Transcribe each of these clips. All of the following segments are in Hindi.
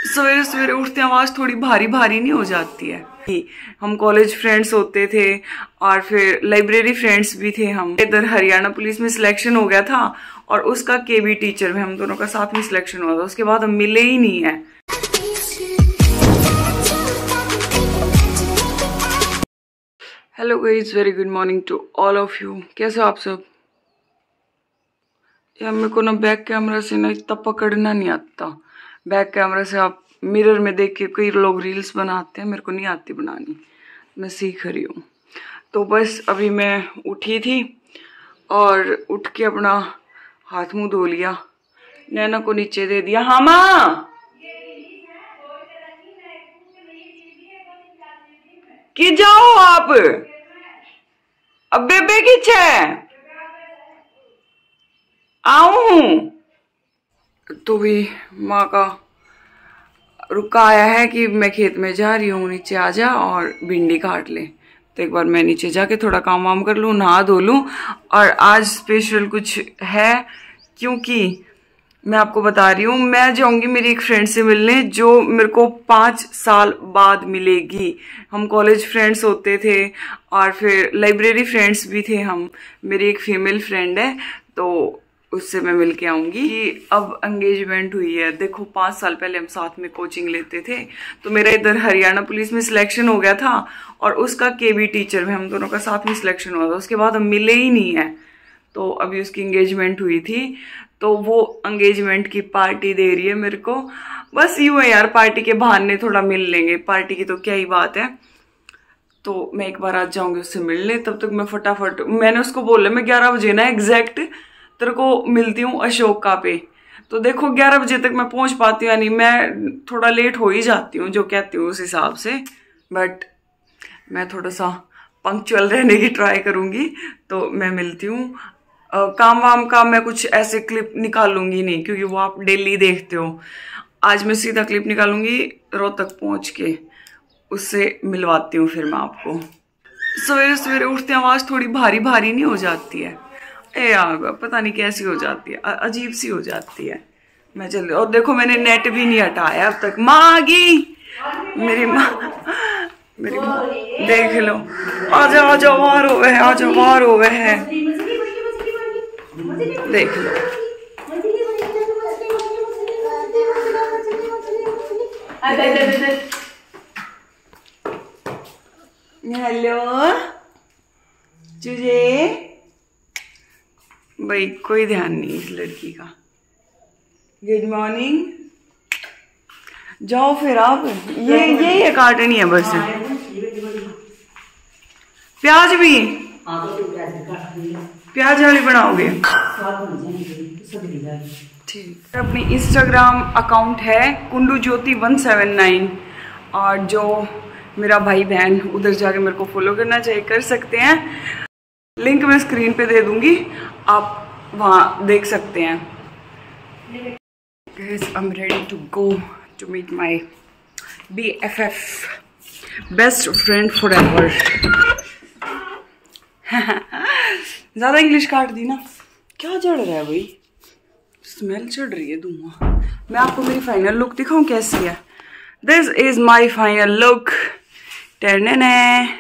सवेरे सवेरे उठते आवाज थोड़ी भारी भारी नहीं हो जाती है। हम कॉलेज फ्रेंड्स होते थे और फिर लाइब्रेरी फ्रेंड्स भी थे। हम इधर हरियाणा पुलिस में सिलेक्शन हो गया था और उसका केबी टीचर में हम दोनों का साथ में सिलेक्शन हुआ था। उसके बाद हम मिले ही नहीं है। Hello guys, very good morning to all of you. कैसे हो आप सब? यार मेरे को ना बैक कैमरा से ना इतना पकड़ना नहीं आता। बैक कैमरा से आप मिरर में देख के कई लोग रील्स बनाते हैं, मेरे को नहीं आती बनानी, मैं सीख रही हूँ। तो बस अभी मैं उठी थी और उठ के अपना हाथ मुंह धो लिया, नैना को नीचे दे दिया। हाँ माँ कि जाओ आप, अब बेबे किछ है आऊं। तो भी माँ का रुका आया है कि मैं खेत में जा रही हूँ, नीचे आ जा और भिंडी काट ले। तो एक बार मैं नीचे जाके थोड़ा काम वाम कर लूँ, नहा धो लूँ। और आज स्पेशल कुछ है क्योंकि मैं आपको बता रही हूँ, मैं जाऊंगी मेरी एक फ्रेंड से मिलने जो मेरे को 5 साल बाद मिलेगी। हम कॉलेज फ्रेंड्स होते थे और फिर लाइब्रेरी फ्रेंड्स भी थे। हम मेरी एक फीमेल फ्रेंड है तो उससे मैं मिल के आऊंगी कि अब एंगेजमेंट हुई है। देखो 5 साल पहले हम साथ में कोचिंग लेते थे, तो मेरा इधर हरियाणा पुलिस में सिलेक्शन हो गया था और उसका केबी टीचर में हम दोनों का साथ में सिलेक्शन हुआ था। उसके बाद हम मिले ही नहीं है। तो अभी उसकी एंगेजमेंट हुई थी, तो वो एंगेजमेंट की पार्टी दे रही है मेरे को। बस यूं है यार, पार्टी के बहाने थोड़ा मिल लेंगे, पार्टी की तो क्या ही बात है। तो मैं एक बार आज जाऊंगी उससे मिलने। तब तक मैं फटाफट, मैंने उसको बोला मैं 11 बजे ना एग्जैक्ट तेरे को मिलती हूँ अशोका पे। तो देखो 11 बजे तक मैं पहुंच पाती हूँ, यानी मैं थोड़ा लेट हो ही जाती हूँ जो कहती हूँ उस हिसाब से, बट मैं थोड़ा सा पंक्चुअल रहने की ट्राई करूंगी। तो मैं मिलती हूँ। काम वाम का मैं कुछ ऐसे क्लिप निकालूंगी नहीं क्योंकि वो आप डेली देखते हो। आज मैं सीधा क्लिप निकालूंगी रोहतक पहुंच के, उससे मिलवाती हूँ फिर मैं आपको। सवेरे सवेरे उठते आवाज थोड़ी भारी भारी नहीं हो जाती है यार, पता नहीं कैसी हो जाती है, अजीब सी हो जाती है। मैं चल, और देखो मैंने नेट भी नहीं हटाया अब तक। माँ आ गई, मेरी माँ देख लो। आजा आजा वार हो गए, आजा वार हो गए है, देख लो। हेलो चूजे भाई, कोई ध्यान नहीं इस लड़की का। गुड मॉर्निंग, जाओ फिर आप। ये काटनी है बस। प्याज भी, प्याज वाली बनाओगे? ठीक। अपनी इंस्टाग्राम अकाउंट है कुंडू ज्योति 179 और जो मेरा भाई बहन उधर जाके मेरे को फॉलो करना चाहिए कर सकते हैं। लिंक मैं स्क्रीन पे दे दूंगी, आप वहाँ देख सकते हैं। Guys, I'm ready to go to meet my BFF, best friend forever. ज़्यादा इंग्लिश काट दी ना, क्या चढ़ रहा है भाई, स्मेल चढ़ रही है धुआं। मैं आपको मेरी फाइनल लुक दिखाऊं कैसी है। This is my final look. टर्नने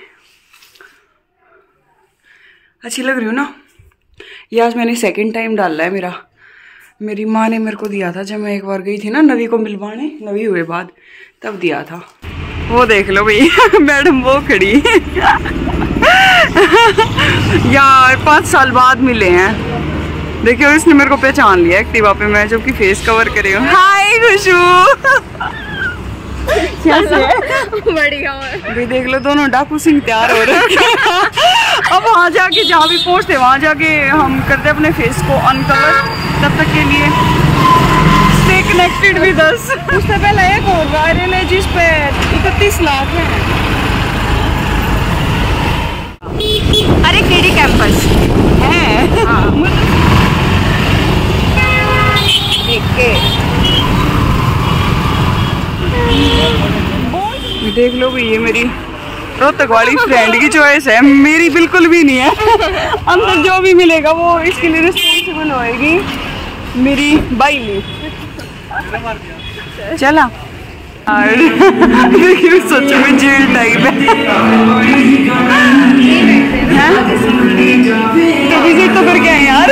अच्छी लग रही हूँ ना। ये आज मैंने सेकंड टाइम डाला है मेरा। मेरी माँ ने मेरे को दिया था जब मैं एक बार गई थी ना नवी को मिलवाने, नवी हुए बाद तब दिया था। वो देख लो भाई मैडम वो खड़ी यार 5 साल बाद मिले हैं। देखियो इसने मेरे को पहचान लिया एक्टिवा पे, मैं जबकि फेस कवर करे हूँ। हाय खुशबू बढ़िया भाई, देख लो दोनों डाकू सिंह तैयार हो रहे हैं। अब वहाँ जाके जहाँ भी पहुँचते वहाँ जाके हम करते अपने फेस को अनकवर। तब तक के लिए स्टे कनेक्टेड विद अस। उससे पहले एक और वायरल है जिस पे 31 लाख है। अरे केडी कैंपस है। देख लो भाई, ये मेरी रोहतक वाली फ्रेंड की चॉइस है, मेरी बिल्कुल भी नहीं है। अंदर जो भी मिलेगा वो इसके लिए रिस्पॉन्सिबल होएगी मेरी बाई। चला देखिए सच में जेल टाइप है। विजिट तो करके आए यार।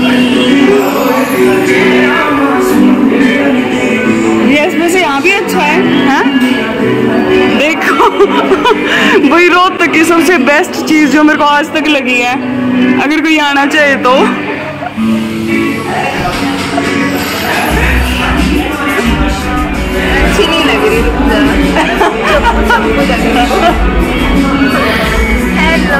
ये इसमें से यहाँ भी अच्छा है? देखो वही रोहतक की सबसे बेस्ट चीज जो मेरे को आज तक लगी है, अगर कोई आना चाहे तो। अच्छी नहीं लग रही। हेलो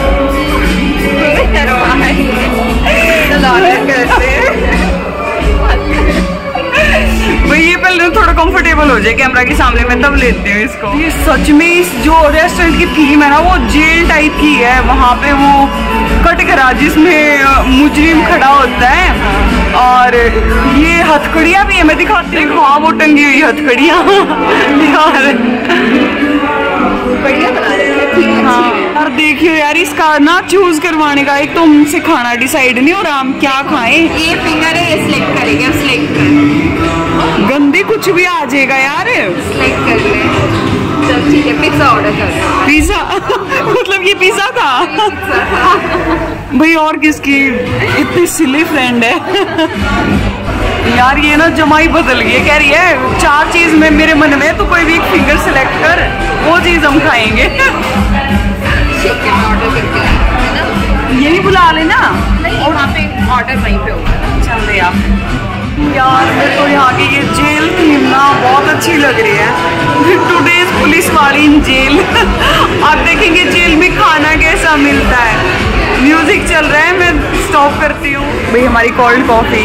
भाई ये पहले थोड़ा कंफर्टेबल हो जाए कैमरा के सामने, मैं तब लेती हूँ इसको। ये सच में इस जो रेस्टोरेंट की थीम है ना वो जेल टाइप की है। वहाँ पे वो कटघरा जिसमें मुजरिम खड़ा होता है, और ये हथकड़ियाँ भी है, मैं दिखाती हूँ। हाँ वो टंगी हुई हथकड़ियाँ यार बढ़िया बना रहे हैं। हाँ यार देखियो यार, इसका ना चूज करवाने का, एक तो हमसे खाना डिसाइड नहीं हो रहा हम क्या खाएं। ये फिंगर है, ये सिलेक्ट करेंगे, अब सिलेक्ट कर। गंदे कुछ भी आ जाएगा यार। सिलेक्ट कर ले। चल ठीक है, पिज्जा ऑर्डर कर। पिज्जा मतलब ये पिज्जा था भाई। और किसकी इतनी सिली फ्रेंड है यार। ये ना जमाई बदल गई, कह रही है 4 चीज में मेरे मन में, तो कोई भी एक फिंगर सेलेक्ट कर, वो चीज हम खाएंगे। ऑर्डर करके है ना, यही बुला लेना। और वहाँ पे ऑर्डर वहीं पे होगा। चल दे आप यार। मेरे को यहाँ की ये जेल थीम ना बहुत अच्छी लग रही है। टुडेज पुलिस वाली इन जेल। आप देखेंगे जेल में खाना कैसा मिलता है। म्यूजिक चल रहा है, मैं स्टॉप करती हूँ भाई। हमारी कोल्ड कॉफी।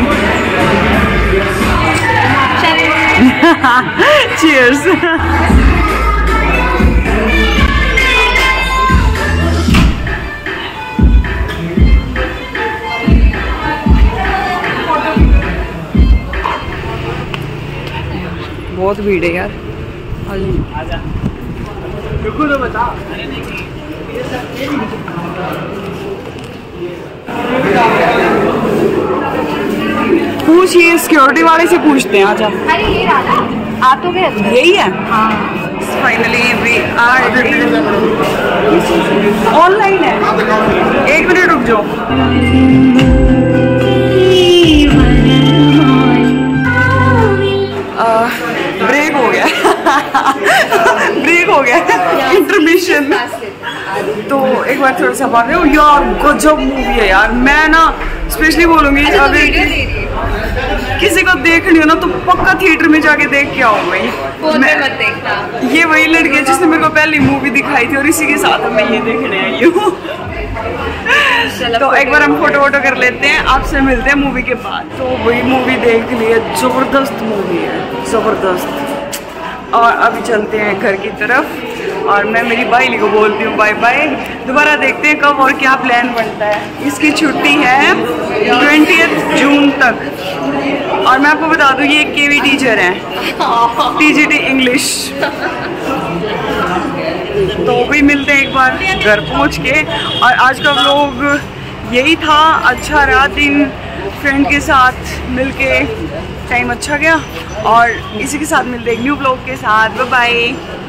चीयर्स। बहुत भीड़ है यार। आजा रुको तो बता। पूछिए, सिक्योरिटी वाले से पूछते हैं। आजा। अरे ये रहा, आ तो गए। यही है। हाँ फाइनली वी आर ऑनलाइन है। 1 मिनट रुक जाओ। ब्रेक हो गया ब्रेक हो गया इंटरमिशन। तो एक बार थोड़ा सा बात है यार, गजब मूवी है यार। मैं ना स्पेशली बोलूंगी, अगर किसी को देखनी हो ना तो पक्का थिएटर में जाके देख के आओ भाई। फोन में मत देखना। ये वही लड़की है जिसने मेरे को पहली मूवी दिखाई थी, और इसी के साथ मैं ये देखने आई हूँ। तो एक बार हम फोटो वोटो कर लेते हैं, आपसे मिलते हैं मूवी के बाद। तो वही मूवी देख ली है, जबरदस्त मूवी है, जबरदस्त। और अभी चलते हैं घर की तरफ, और मैं मेरी बाइली को बोलती हूँ बाय बाय। दोबारा देखते हैं कब और क्या प्लान बनता है। इसकी छुट्टी है 20 जून तक। और मैं आपको बता दूँ ये एक केवी टीचर हैं, TGT इंग्लिश। तो भी मिलते हैं एक बार घर पहुँच के। और आज का व्लॉग यही था। अच्छा रहा दिन, फ्रेंड के साथ मिलके टाइम अच्छा गया। और इसी के साथ मिलते हैं एक न्यू व्लॉग के साथ। Bye bye.